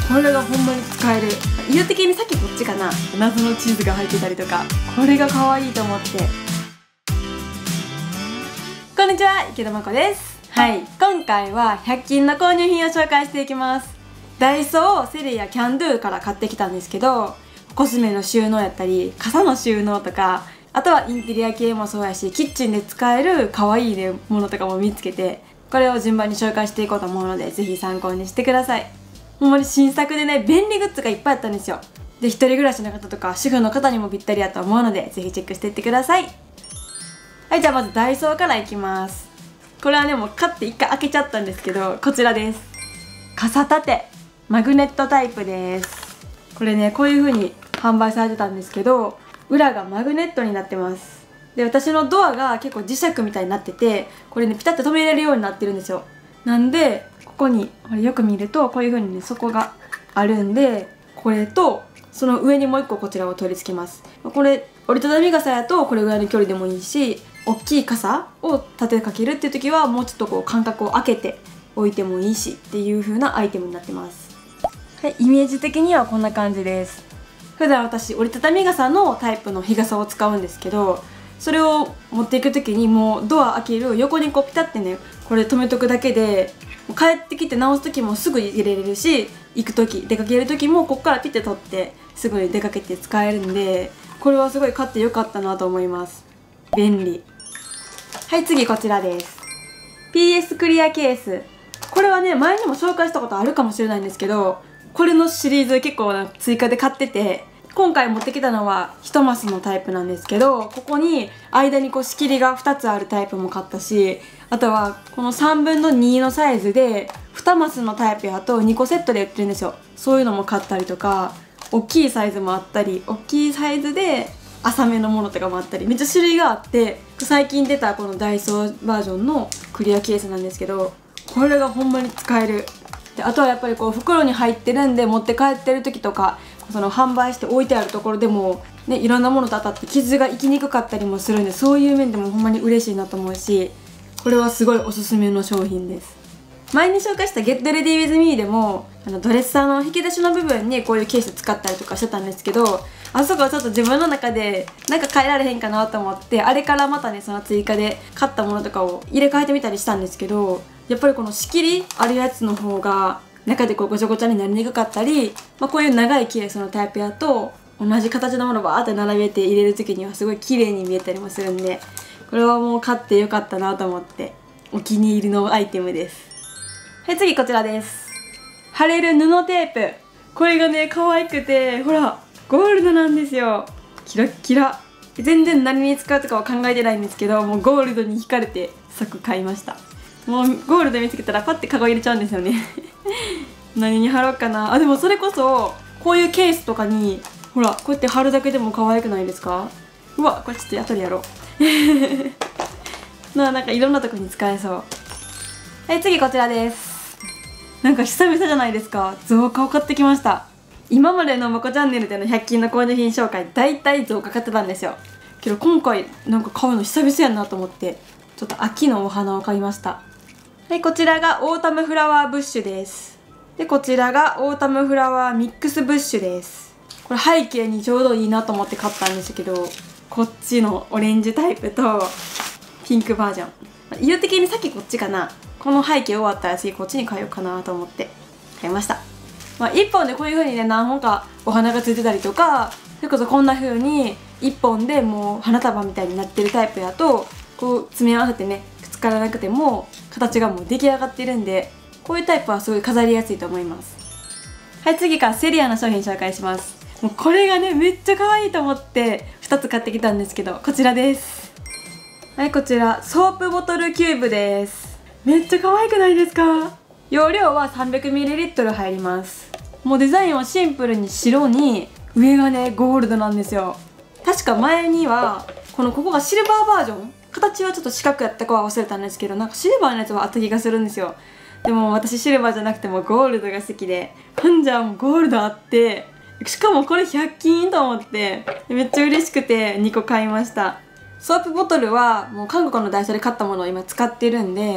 これがほんまに使える。色的にさっきこっちかな、謎のチーズが入ってたりとか、これが可愛いと思って。こんにちは、池田真子です。はい、今回は100均の購入品を紹介していきます。ダイソー、セリア、キャンドゥから買ってきたんですけど、コスメの収納やったり傘の収納とか、あとはインテリア系もそうやし、キッチンで使える可愛いものとかも見つけて、これを順番に紹介していこうと思うので、ぜひ参考にしてください。ほんまに新作でね、便利グッズがいっぱいあったんですよ。で、一人暮らしの方とか主婦の方にもぴったりやと思うので、ぜひチェックしていってください。はい、じゃあまずダイソーからいきます。これはね、もう買って1回開けちゃったんですけど、こちらです。傘立てマグネットタイプです。これね、こういう風に販売されてたんですけど、裏がマグネットになってます。で、私のドアが結構磁石みたいになってて、これね、ピタッと止めれるようになってるんですよ。なんでここにこれよく見ると、こういう風にね、底があるんで、これとその上にもう1個こちらを取り付けます。これ折りたたみ傘やとこれぐらいの距離でもいいし、大きい傘を立てかけるっていう時はもうちょっとこう間隔を空けて置いてもいいしっていう風なアイテムになってます。はい、イメージ的にはこんな感じです。普段私折りたたみ傘のタイプの日傘を使うんですけど、それを持っていく時にもうドア開ける横にこうピタってね、これ止めとくだけで、帰ってきて直す時もすぐ入れれるし、行く時出かける時もこっからピッて取ってすぐに出かけて使えるんで、これはすごい買ってよかったなと思います。便利。はい、次こちらです。 PS クリアケース。これはね、前にも紹介したことあるかもしれないんですけど、これのシリーズ結構追加で買ってて、今回持ってきたのは1マスのタイプなんですけど、ここに間にこう仕切りが2つあるタイプも買ったし、あとはこの3分の2のサイズで2マスのタイプやと2個セットで売ってるんですよ。そういうのも買ったりとか、大きいサイズもあったり、大きいサイズで浅めのものとかもあったり、めっちゃ種類があって、最近出たこのダイソーバージョンのクリアケースなんですけど、これがほんまに使える。で、あとはやっぱりこう袋に入ってるんで、持って帰ってる時とかその販売して置いてあるところでもね、いろんなものと当たって傷がいきにくかったりもするんで、そういう面でもほんまに嬉しいなと思うし、これはすごいおすすめの商品です。前に紹介した「Get Ready with Me」でもドレッサーの引き出しの部分にこういうケース使ったりとかしてたんですけど、あそこはちょっと自分の中でなんか変えられへんかなと思って、あれからまたね、その追加で買ったものとかを入れ替えてみたりしたんですけど、やっぱりこの仕切りあるやつの方が中でこうごちゃごちゃになりにくかったり、こういう長いケースのタイプやと同じ形のものをバーって並べて入れる時にはすごい綺麗に見えたりもするんで、これはもう買ってよかったなと思ってお気に入りのアイテムです。はい、次こちらです。貼れる布テープ。これがね、可愛くて、ほらゴールドなんですよ。キラッキラ。全然何に使うとかは考えてないんですけど、もうゴールドに惹かれて即買いました。もうゴールド見つけたらパッてカゴ入れちゃうんですよね何に貼ろうかなあ。でもそれこそこういうケースとかにほら、こうやって貼るだけでも可愛くないですか？うわ、これちょっと後でやろうなんかいろんなとこに使えそう。はい、次こちらです。なんか久々じゃないですか。造花を買ってきました。今までのまこチャンネルでの100均の購入品紹介、だいたい造花買ってたんですよ。けど今回なんか買うの久々やなと思って、ちょっと秋のお花を買いました。はい、こちらがオータムフラワーブッシュです。で、こちらがオータムフラワーミックスブッシュです。これ背景にちょうどいいなと思って買ったんですけど、こっちのオレンジタイプとピンクバージョン。色的にさっきこっちかな。この背景終わったら次こっちに変えようかなと思って買いました。1本でこういう風にね、何本かお花がついてたりとか、それこそこんな風に1本でもう花束みたいになってるタイプやと、こう詰め合わせてね、くっつからなくても形がもう出来上がってるんで、こういうタイプはすごい飾りやすいと思います。はい、次からセリアの商品紹介します。もうこれがね、めっちゃ可愛いと思って2つ買ってきたんですけど、こちらです。はい、こちらソープボトルキューブです。めっちゃ可愛くないですか？容量は 300ml 入ります。もうデザインはシンプルに白に、上がねゴールドなんですよ。確か前にはここがシルバーバージョン、形はちょっと四角やったかは忘れたんですけど、なんかシルバーのやつはあった気がするんですよ。でも私シルバーじゃなくてもゴールドが好きで、ほんじゃもうゴールドあって、しかもこれ100均と思ってめっちゃ嬉しくて2個買いました。ソープボトルはもう韓国のダイソーで買ったものを今使ってるんで、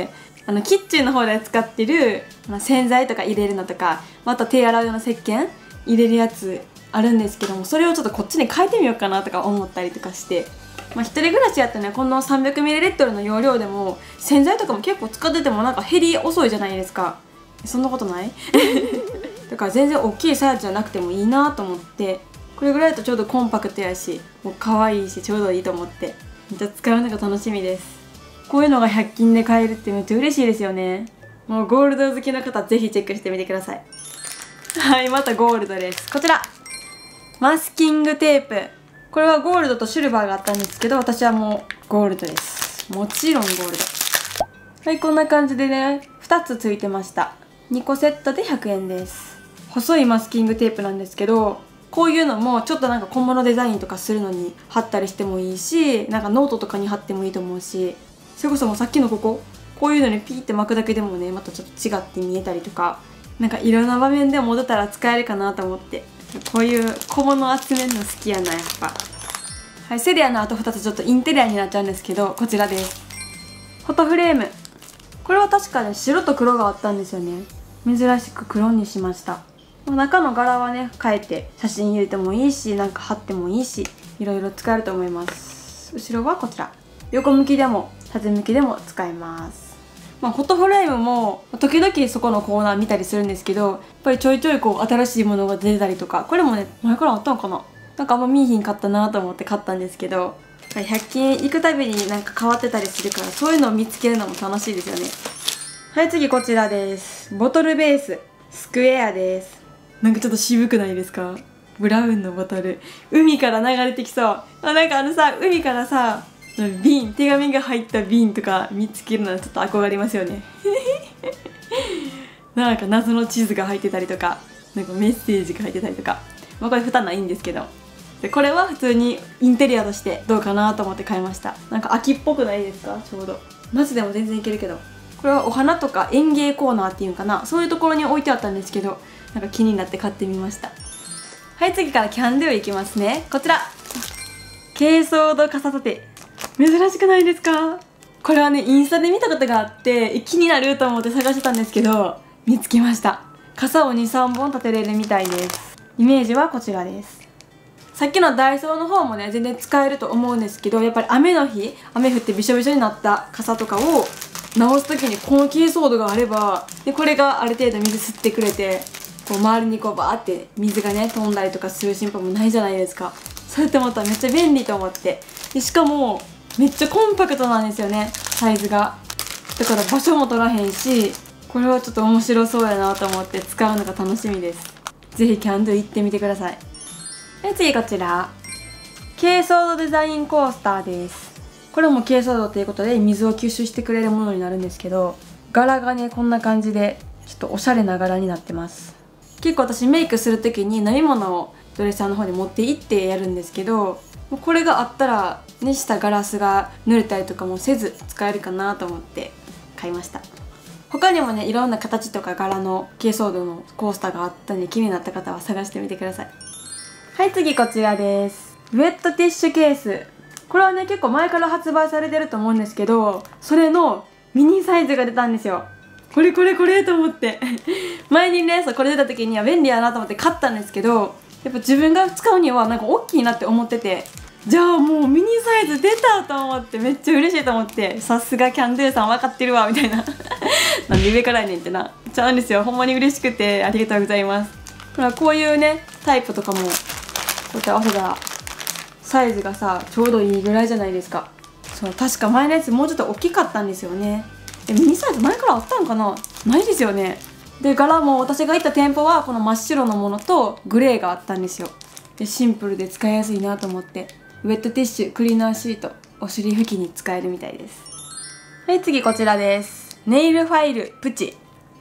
キッチンの方で使ってる洗剤とか入れるのとか、また手洗う用の石鹸入れるやつあるんですけども、それをちょっとこっちに変えてみようかなとか思ったりとかして、一人暮らしやったらね、この 300ml の容量でも洗剤とかも結構使っててもなんか減り遅いじゃないですか。そんなことないだから全然大きいサイズじゃなくてもいいなと思って、これぐらいだとちょうどコンパクトやし、もう可愛いしちょうどいいと思って、めっちゃ使うのが楽しみです。こういうのが100均で買えるってめっちゃ嬉しいですよね。もうゴールド好きの方ぜひチェックしてみてください。はい、またゴールドです。こちらマスキングテープ、これはゴールドとシルバーがあったんですけど、私はもうゴールドです。もちろんゴールド。はい、こんな感じでね、2つついてました。2個セットで100円です。細いマスキングテープなんですけど、こういうのもちょっとなんか小物デザインとかするのに貼ったりしてもいいし、なんかノートとかに貼ってもいいと思うし、それこそもうさっきのこういうのにピーって巻くだけでもね、またちょっと違って見えたりとか、なんかいろんな場面で戻ったら使えるかなと思って、こういう小物集めるの好きやな、やっぱ。はい、セリアのあと2つちょっとインテリアになっちゃうんですけど、こちらです。フォトフレーム、これは確かね白と黒があったんですよね。珍しく黒にしました。中の柄はね変えて写真入れてもいいし、なんか貼ってもいいし、いろいろ使えると思います。後ろはこちら、横向きでも縦向きでも使えます。フォトフレームも時々そこのコーナー見たりするんですけど、やっぱりちょいちょいこう新しいものが出たりとか、これもね前からあったのかな、なんかあんま見えひんかったなと思って買ったんですけど、100均行くたびになんか変わってたりするから、そういうのを見つけるのも楽しいですよね。はい、次こちらです。ボトルベーススクエアです。なんかちょっと渋くないですか？ブラウンのボトル、海から流れてきそう。なんか海からさ、瓶、手紙が入った瓶とか見つけるのはちょっと憧れますよねなんか謎の地図が入ってたりとか、なんかメッセージが入ってたりとか、これ負担ないんですけど、でこれは普通にインテリアとしてどうかなと思って買いました。なんか秋っぽくないですか？ちょうど夏でも全然いけるけど、これはお花とか園芸コーナーっていうかな、そういうところに置いてあったんですけど、なんか気になって買ってみました。はい、次からキャンドゥいきますね。こちら珪藻土傘立て、珍しくないですか？これはねインスタで見たことがあって気になると思って探してたんですけど、見つけました。傘を 2,3 本立てれるみたいです。イメージはこちらです。さっきのダイソーの方もね全然使えると思うんですけど、やっぱり雨の日、雨降ってびしょびしょになった傘とかを直す時にこの珪藻土があれば、でこれがある程度水吸ってくれて、こう周りにこうバーって水がね飛んだりとかする心配もないじゃないですか。そうやって思ったらめっちゃ便利と思って、でしかもめっちゃコンパクトなんですよね、サイズが。だから場所も取らへんし、これはちょっと面白そうやなと思って使うのが楽しみです。ぜひキャンドゥ行ってみてください。で次こちら珪藻土デザインコースターです。これも珪藻土ということで水を吸収してくれるものになるんですけど、柄がねこんな感じでちょっとおしゃれな柄になってます。結構私メイクする時に飲み物をドレッサーの方に持って行ってやるんですけど、これがあったら熱したガラスが濡れたりとかもせず使えるかなと思って買いました。他にもねいろんな形とか柄の珪藻土のコースターがあったので、気になった方は探してみてください。はい、次こちらです。ウェットティッシュケース、これはね結構前から発売されてると思うんですけど、それのミニサイズが出たんですよ。これと思って前にねこれ出た時には便利やなと思って買ったんですけど、やっぱ自分が使うにはなんか大きいなって思ってて、じゃあもうミニサイズ出たと思ってめっちゃ嬉しいと思って、さすがキャンドゥさん分かってるわみたいななんで上からやねんってなちゃうんですよ。ほんまに嬉しくてありがとうございます。ほらこういうねタイプとかもこうやって合わせたらサイズがさちょうどいいぐらいじゃないですか。そう確か前のやつもうちょっと大きかったんですよね。ミニサイズ前からあったんかな、ないですよね。で柄も私が行った店舗はこの真っ白のものとグレーがあったんですよ。でシンプルで使いやすいなと思って、ウェットティッシュ、クリーナーシート、お尻拭きに使えるみたいです。はい、次こちらです。ネイルファイルプチ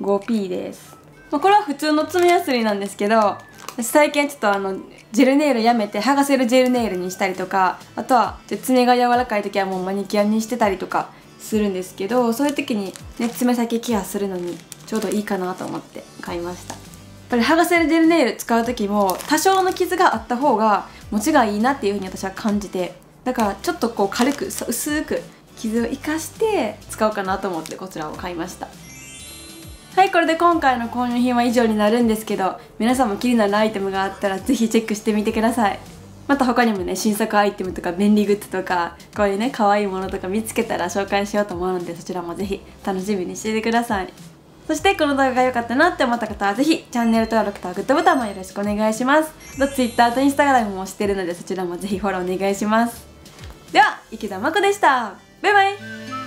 5P です。これは普通の爪やすりなんですけど、最近ちょっとジェルネイルやめて剥がせるジェルネイルにしたりとか、あとは爪が柔らかい時はもうマニキュアにしてたりとかするんですけど、そういう時にね爪先ケアするのにちょうどいいかなと思って買いました。やっぱり剥がせるジェルネイル使う時も多少の傷があった方が持ちがいいなっていう風に私は感じて、だからちょっとこう軽く薄く傷を生かして使おうかなと思ってこちらを買いました。はい、これで今回の購入品は以上になるんですけど、皆さんも気になるアイテムがあったらぜひチェックしてみてください。また他にもね、新作アイテムとか便利グッズとかこういうね可愛いものとか見つけたら紹介しようと思うので、そちらもぜひ楽しみにしていてください。そしてこの動画が良かったなって思った方はぜひチャンネル登録とグッドボタンもよろしくお願いします。Twitter と Instagram もしてるので、そちらもぜひフォローお願いします。では池田真子でした。バイバイ。